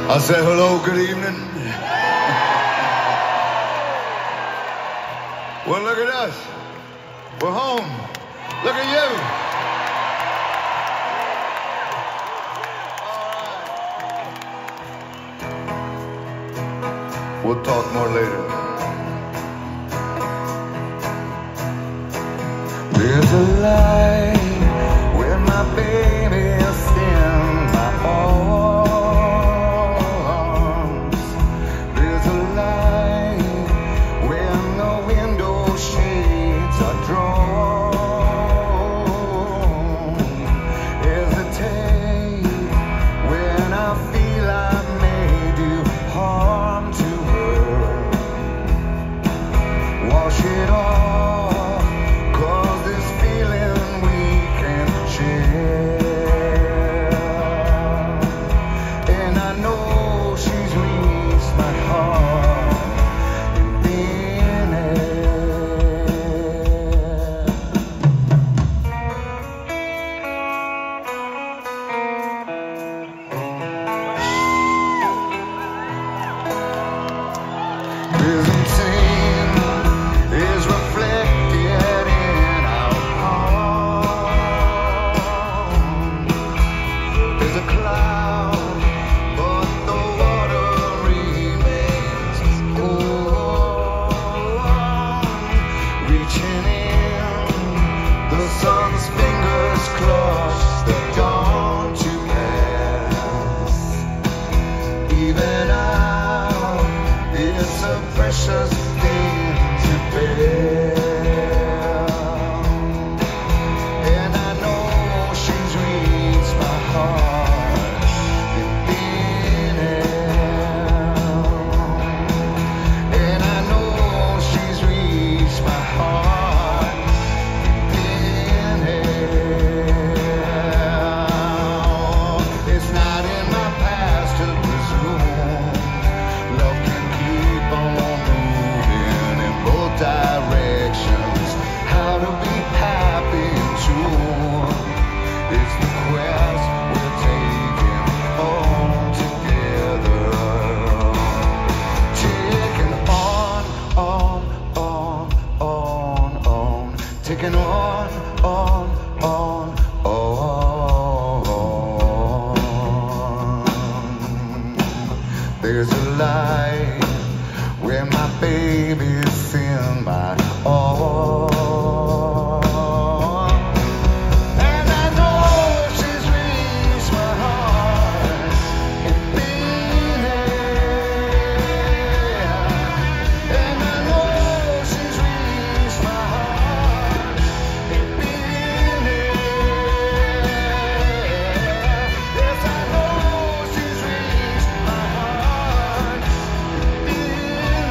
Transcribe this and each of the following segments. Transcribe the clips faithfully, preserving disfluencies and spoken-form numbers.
I said hello, good evening. Well, look at us. We're home. Look at you. All right. We'll talk more later. There's a light where my baby is in my arms. There's a light when the window shades are drawn. Hesitate when I feel I may do harm to her. Wash it off. Is reflected in our palms. There's a cloud, but the water remains cool. Reaching in, the sun's fingers cross the dawn to pass. Even now, it's a precious thing to bear. And I know she's reached my heart in there. And I know she's reached my heart in there. It's not in my past to presume love can keep on moving in both directions. How to be happy in tune. It's the quest we're taking on together. Taking on, on, on, on, on. Taking on, on, on, on. There's a light where my baby's in my arms. And I know she's reached my heart in being there. And I know she's reached my heart in being there. Yes, I know she's reached my heart in being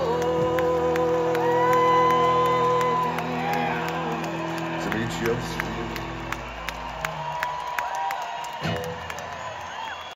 there. Demetrios.